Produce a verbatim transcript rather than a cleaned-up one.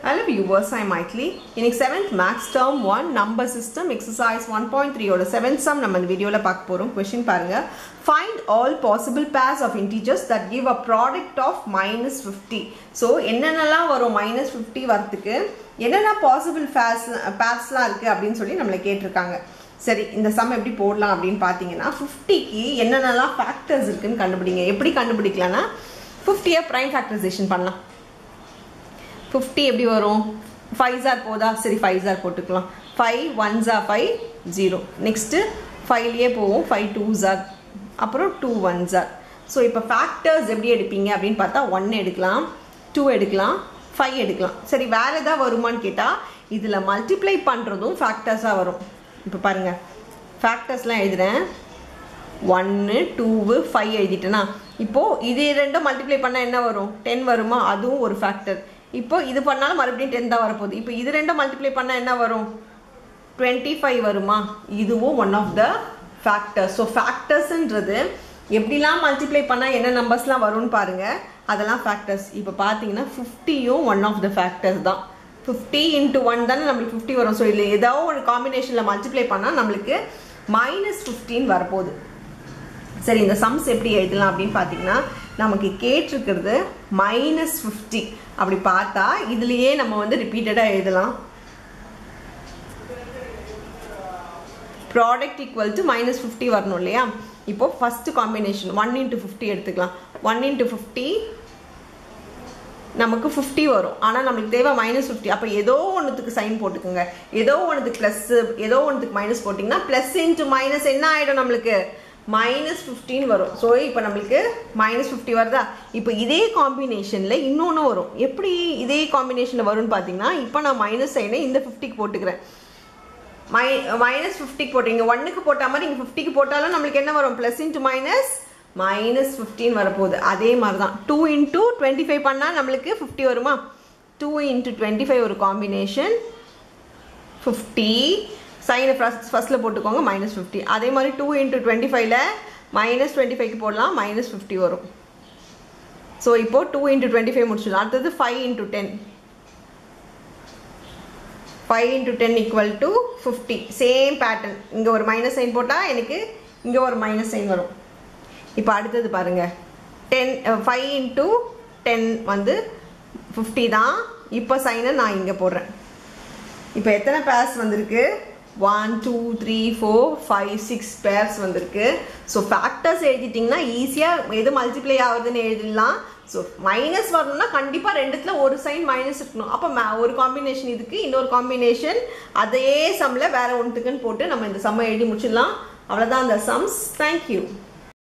Hello viewers, I am Maithili. In seventh Max Term one Number System Exercise one point three oda seventh sum நம்ம இந்த வீடியோல பார்க்க போறோம். Question பாருங்க. Find all possible pairs of integers that give a product of minus fifty. So என்னென்னலாம் வரும் minus fifty வரதுக்கு என்னென்ன possible pairs pairsலாம் இருக்கு அப்படினு சொல்லி நம்மள கேட்டிருக்காங்க. சரி, இந்த சம் எப்படி போடலாம் அப்படினு பாத்தீங்கன்னா fifty க்கு என்னென்னலாம் ஃபேக்டர்ஸ் இருக்குன்னு கண்டுபிடிங்க. எப்படி கண்டுபிடிக்கலாம்னா fifty ஐ prime factorization பண்ணலாம். fifty எப்படி வரும்? five ஆர் போதா? சரி five ஆர் போட்டுக்கலாம். five ones are five zero. next five லியே போவோம். five twos are அப்புறம் two ones are. சோ இப்போ ஃபேக்டர்ஸ் எப்படி எடுப்பீங்க அப்படினு பார்த்தா one எடுக்கலாம், two எடுக்கலாம், five எடுக்கலாம். சரி வேற ஏதாவது வருமான்னு கேட்டா இதுல மல்டிப்ளை பண்றதும் ஃபேக்டர்ஸா வரும். இப்போ பாருங்க ஃபேக்டர்ஸ்லாம் எழுதுறேன். one two five எழுதிட்டேனா இப்போ இது ரெண்டும் மல்டிப்ளை பண்ணா என்ன வரும்? ten வருமா? அதுவும் ஒரு ஃபேக்டர். இப்போ இது பண்ணாலும் மறுபடியும் ten தான் வரப்போகுது. இப்போ இது ரெண்டும் மல்டிப்ளை பண்ணா என்ன வரும்? twenty-five வருமா? இதுவும் one of the factors. So ஃபேக்டர்ஸ்ன்றது எப்படிலாம் மல்டிப்ளை பண்ணா என்ன நம்பர்ஸ்லாம் வரும்னு பாருங்க, அதெல்லாம் ஃபேக்டர்ஸ். இப்போ பார்த்தீங்கன்னா ஃபிஃப்டியும் ஒன் ஆஃப் த ஃபேக்டர்ஸ் தான். ஃபிஃப்டி இன்ட்டு ஒன் தானே நம்மளுக்கு ஃபிஃப்டி வரும். ஸோ இதில் ஏதாவது ஒரு காம்பினேஷனில் மல்டிப்ளை பண்ணால் நம்மளுக்கு மைனஸ் ஃபிஃப்டீன் வரப்போகுது. சரி, இந்த சம்ஸ் எப்படி எழுதலாம் அப்படின்னு பார்த்தீங்கன்னா நமக்கு கேட்டிருக்கிறது மைனஸ் ஃபிஃப்டி. அப்படி பார்த்தா இதுலேயே நம்ம வந்து ரிப்பீட்டடாக எழுதலாம். Product equal to minus fifty வரணும் இல்லையா? இப்போ first combination one into fifty எடுத்துக்கலாம். ஒன் இன்ட்டு ஃபிஃப்டி நமக்கு ஃபிஃப்டி வரும். ஆனால் நம்மளுக்கு தேவை மைனஸ் ஃபிஃப்டி. அப்போ ஏதோ ஒன்றுத்துக்கு சைன் போட்டுக்கோங்க. ஏதோ ஒன்றுத்துக்கு ப்ளஸ், ஏதோ ஒன்றுத்துக்கு மைனஸ் போட்டிங்கன்னா ப்ளஸ் இன்ட்டு மைனஸ் என்ன ஆகிடும்? நம்மளுக்கு மைனஸ் ஃபிஃப்டீன் வரும். ஸோ இப்போ நம்மளுக்கு மைனஸ் ஃபிஃப்டி வருதா? இப்போ இதே காம்பினேஷனில் இன்னொன்று வரும். எப்படி இதே காம்பினேஷனில் வரும்னு பார்த்தீங்கன்னா இப்போ நான் மைனஸ் சைனை இந்த ஃபிஃப்டிக்கு போட்டுக்கிறேன். மை மைனஸ் ஃபிஃப்டிக்கு போட்டீங்க ஒன்னுக்கு போட்ட மாதிரி இங்கே ஃபிஃப்டிக்கு போட்டாலும் நம்மளுக்கு என்ன வரும்? Plus into minus minus fifteen வரப்போகுது. அதே மாதிரி தான் டூ இன்ட்டு டுவெண்ட்டி ஃபைவ் பண்ணால் நம்மளுக்கு ஃபிஃப்டி வருமா? டூ இன்ட்டு டுவெண்ட்டி ஃபைவ் ஒரு காம்பினேஷன் ஃபிஃப்டி. சைனை ஃபஸ்ட் ஃபஸ்ட்டில் போட்டுக்கோங்க மைனஸ் ஃபிஃப்டி. அதே மாதிரி டூ இன்ட்டு டுவெண்ட்டி ஃபைவ்ல மைனஸ் டுவெண்ட்டி ஃபைவ்க்கு போடலாம், மைனஸ் ஃபிஃப்டி வரும். ஸோ இப்போது டூ இன்ட்டு டுவெண்ட்டி ஃபைவ் முடிச்சிடலாம். அடுத்தது five into ten. Five into ten equal to fifty. Same pattern. இங்கே ஒரு மைனஸ் சைன் போட்டால் எனக்கு இங்கே ஒரு மைனஸ் சைன் வரும். இப்போ அடுத்தது பாருங்கள், டென் ஃபைவ் இன்ட்டு டென் வந்து ஃபிஃப்டி தான். இப்போ சைனை நான் இங்கே போடுறேன். இப்போ எத்தனை பேர்ஸ் வந்திருக்கு? One two three four five six pairs வந்திருக்கு. ஸோ ஃபேக்டர்ஸ் எழுதிட்டிங்கன்னா ஈஸியாக எது மல்டிப்ளை ஆகுதுன்னு எழுதிடலாம். ஸோ மைனஸ் வரணும்னா கண்டிப்பாக ரெண்டுத்தில் ஒரு சைன் மைனஸ் இருக்கணும். அப்போ ஒரு காம்பினேஷன் இதுக்கு, இன்னொரு காம்பினேஷன் அதே சம்மில் வேறு ஒன்றுக்குன்னு போட்டு நம்ம இந்த சம்மை எழுதி முடிச்சிடலாம். அவ்வளோதான் அந்த சம்ஸ். தேங்க்யூ.